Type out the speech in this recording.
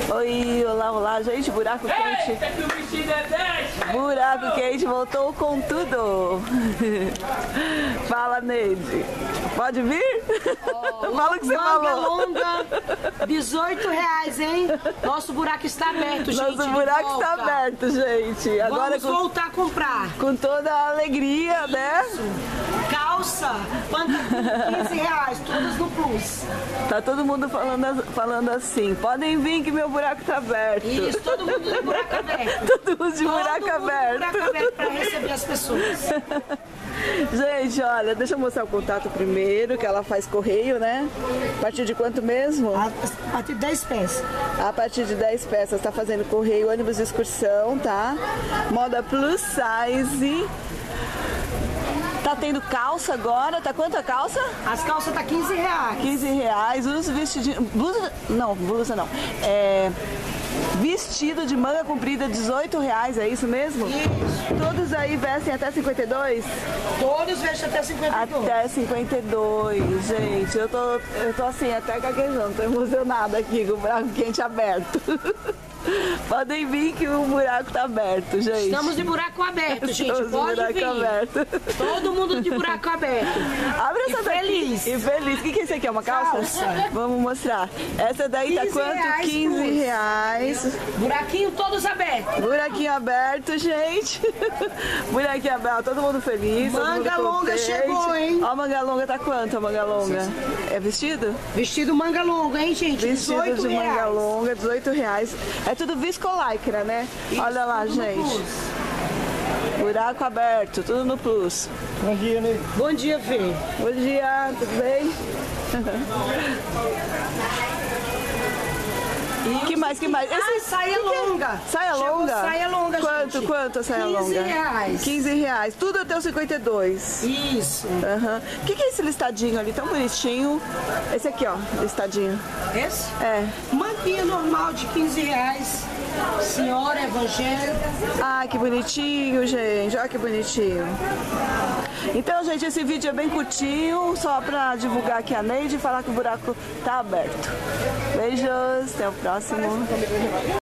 Oi, olá, olá, gente, buraco quente. Buraco quente voltou com tudo. Fala, Neide. Pode vir? Fala o que você falou. Manga longa, R$18, hein? Nosso buraco está aberto, gente. Nosso buraco está aberto, gente. Agora vamos voltar a comprar. Com toda a alegria, né? Calça, R$15, todas no Plus. Tá todo mundo falando assim, podem vir que meu buraco tá aberto. Isso, todo mundo de buraco aberto. Todo mundo de buraco aberto. Buraco aberto para receber as pessoas. Gente, olha, deixa eu mostrar o contato primeiro, que ela faz correio, né? A partir de quanto mesmo? A partir de 10 peças. A partir de 10 peças, tá fazendo correio, ônibus de excursão, tá? Moda plus size. Tá tendo calça agora, tá quanto a calça? As calças tá R$15. R$15, os vestidinhos, blusa não, vestido de manga comprida R$18, é isso mesmo? Isso. Todos aí vestem até 52? Todos vestem até 52. Até 52, gente, eu tô assim, até gaguejando, tô emocionada aqui com o buraco quente aberto. Podem vir que o buraco tá aberto, gente. Estamos de buraco aberto, gente. Estamos Pode de buraco vir. Aberto. Todo mundo de buraco aberto. Abre essa daqui. Feliz. E feliz. O que é isso aqui? É uma calça? Vamos mostrar. Essa daí tá quanto? R$15. Buraquinho todos abertos. Buraquinho aberto, gente. Buraquinho aberto. Todo mundo feliz. Manga longa chegou, hein? Ó, a manga longa tá quanto, a manga longa? É vestido? Vestido manga longa, hein, gente? Vestido R$18. de manga longa, R$18. É tudo viscolaicra, né? Isso, olha lá, gente. Buraco aberto, tudo no Plus. Bom dia, né? Bom dia, Fê. Bom dia, tudo bem? Que mais? Saia longa. Saia longa? Saia longa, gente. Quanto a saia longa? R$15. R$15. Tudo até os 52. Isso. O que é esse listadinho ali, tão bonitinho? Esse aqui, ó, listadinho. Esse? É. Manguinha normal de R$15. Senhora evangélica. Ah, que bonitinho, gente. Olha que bonitinho. Então, gente, esse vídeo é bem curtinho, só pra divulgar aqui a Neide e falar que o buraco tá aberto. Beijos, até o próximo.